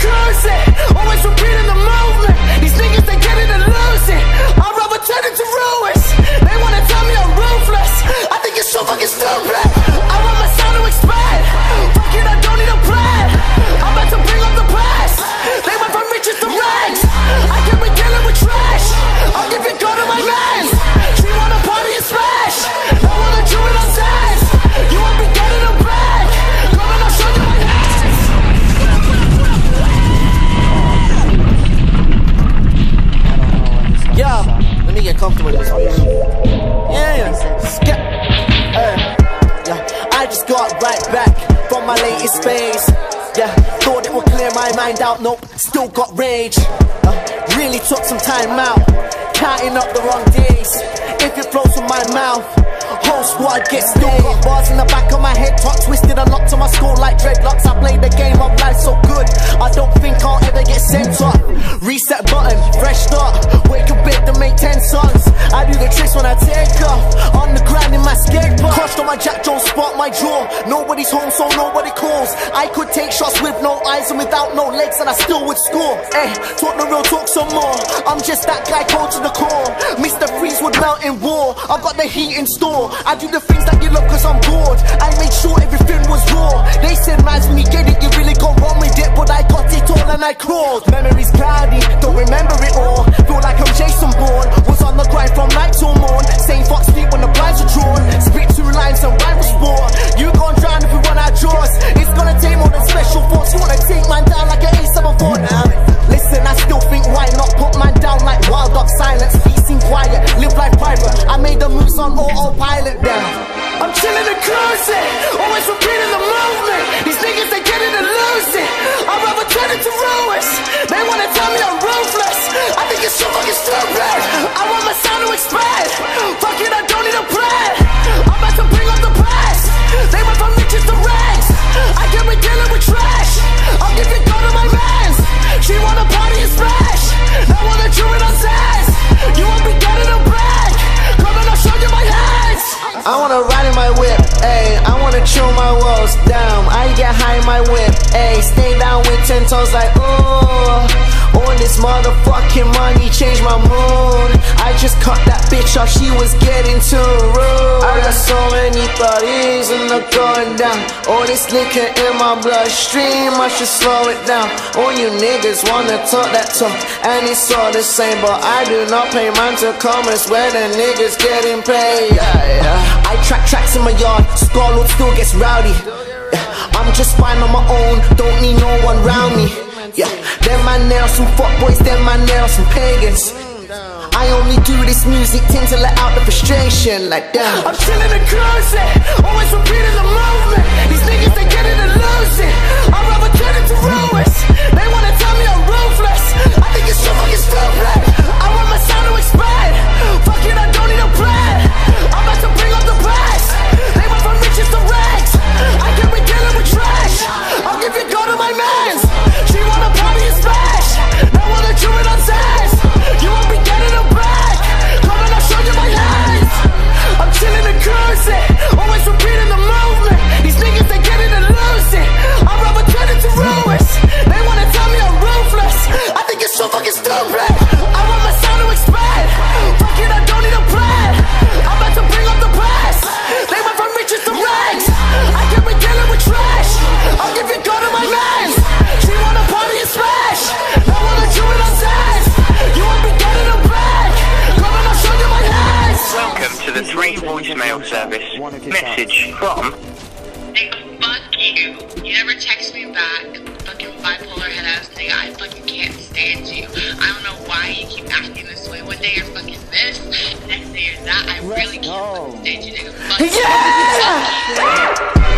cruising, always repeating the movement. These niggas, they getting and losing. I'd rather turn into ruins. They wanna tell me I'm ruthless. I think it's so fucking stupid. I want my sound to expand. Fuck it, I don't need a plan. I'm about to bring up the past. They went from riches to rags. I can be dealing with trash. I'll give it go to my mans. She wanna party and smash. I wanna do it on size. You won't be getting them back. Come on, I'll show you my hands. Yo, let me get comfortable with this bitch. Yeah, I just got right back from my latest phase. Yeah, thought it would clear my mind out. Nope, still got rage. Really took some time out, counting up the wrong days. If it flows from my mouth, whole squad gets still got bars in the back of my head, top twisted and locked to my skull like dreadlocks. I play the game of life so good, I don't think I'll ever get sent up. Reset button, fresh start, wake up bed to make 10 songs. I do the tricks when I take off, on the ground in my skate park. Crushed on my Jack Jones, spot my jaw. Nobody's home so nobody calls. I could take shots with no eyes and without no legs and I still would score. Hey, talk the real talk some more. I'm just that guy cold to the core. Mr. Freeze would melt in war. I've got the heat in store. I do the things that you love cause I'm bored. I made sure everything was raw. They said man's when you get it, you really got wrong with it. But I got it all and I crawled. Memories cloudy, don't remember it all. Feel like I'm Jason Bourne. Was on the grind from night till morn. Same Fox Street when the blinds are drawn. Spit 2 lines and rhyme with sport. You gon' drown if we run our jaws. It's gonna take more than special force. You wanna take man down like an A74 now. Listen, I still think why not put man down like wild dog silence. Peace and quiet, live life private. I made the moves on autopilot now. I'm chilling and cruising, always repeating the movement. These niggas, they get it and lose it. I'd rather turn into ruins. They wanna tell me I'm ruthless. I think it's so fucking stupid. I want my sound to expand. Fuck it, I don't need a plan. I'm about to bring up the past. They went from riches to rags. I can be dealing with trash. I'll give it go to my mans. She wanna party and smash. I wanna do it on size. You won't be getting them back. Come on, I'll show you my hands. I wanna ride in my whip, ayy. I wanna chill my walls down. I get high in my whip, ayy. Stay down with 10 toes like, ooh. All this motherfucking money changed my mood. I just cut that bitch off, she was getting too rude. I got so many thoughts and they're going down. All this liquor in my bloodstream, I should slow it down. All you niggas wanna talk that talk, and it's all the same. But I do not pay man to comments where the niggas getting paid. I track tracks in my yard, Scarlet still gets rowdy. I'm just fine on my own, don't need no one round me. Yeah, them man there some fuckboys, them man there some pagans. I only do this music thing to let out the frustration. Like damn, I'm chilling and cruising, always repeating the movement. These niggas, they get it and lose it. I'd rather turn into ruins. They wanna tell me I'm ruthless. I think it's so fucking stupid. I want my sound to expand. Fuck it, I don't need a plan. I'm about to bring up the past. They went from riches to rags. I can be dealing with trash. I'll give it go to my mans. She wanna party and smash. I wanna do it on size. You won't be getting them back. Come on, I'll show you my hands. I'm chilling and cruising, always repeating the movement. These niggas, they get it and lose it. I'd rather turn into ruins. They wanna tell me I'm ruthless. I think it's so fucking stupid. I want my sound to expand. Fuck it, I don't need a plan. I'm about to bring up the past. They went from riches to rags. I can be dealing with trash. I'll give it go to my mans. She wanna party and smash. I wanna do it on size. You won't be getting them back. Come on, I'll show you my hands. Welcome to the 3 voicemail service. Message from... Hey, fuck you. You never text me back. Fucking bipolar head ass nigga. I fucking can't stand you. I don't know why you keep acting this way. One day you're fucking this, next day you're that. I really can't fucking stand you, nigga. Fuck you. Yeah!